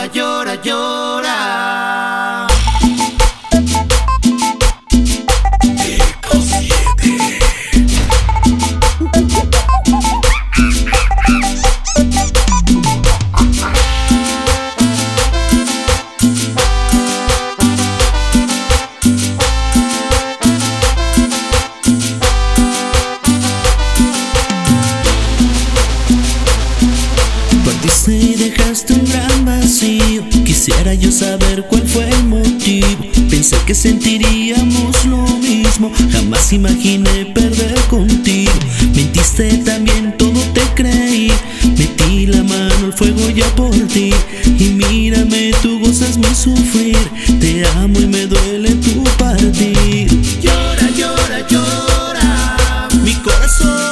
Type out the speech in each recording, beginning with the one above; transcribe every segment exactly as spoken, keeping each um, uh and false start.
llora, llora. Partiste y dejaste un gran vacío. Quisiera yo saber cuál fue el motivo. Pensé que sentiríamos lo mismo. Jamás imaginé perder contigo. Mentiste también, todo te creí. Metí la mano al fuego ya por ti. Y mírame, tú gozas mi sufrir. Te amo y me duele tu partir. Llora, llora, llora. Mi corazón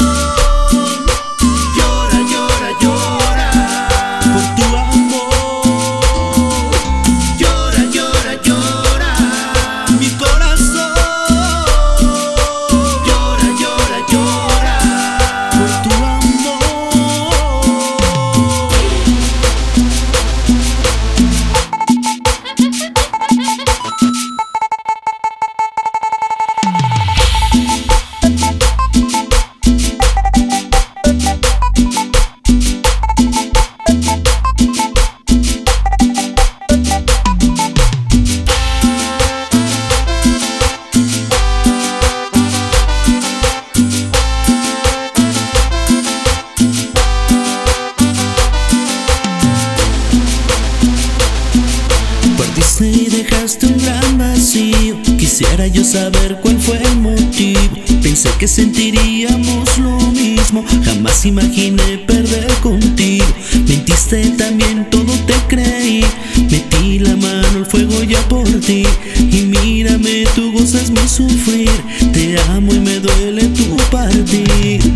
y dejaste un gran vacío. Quisiera yo saber cuál fue el motivo. Pensé que sentiríamos lo mismo. Jamás imaginé perder contigo. Mentiste también, todo te creí. Metí la mano al fuego ya por ti. Y mírame, tú gozas mi sufrir. Te amo y me duele tu partir.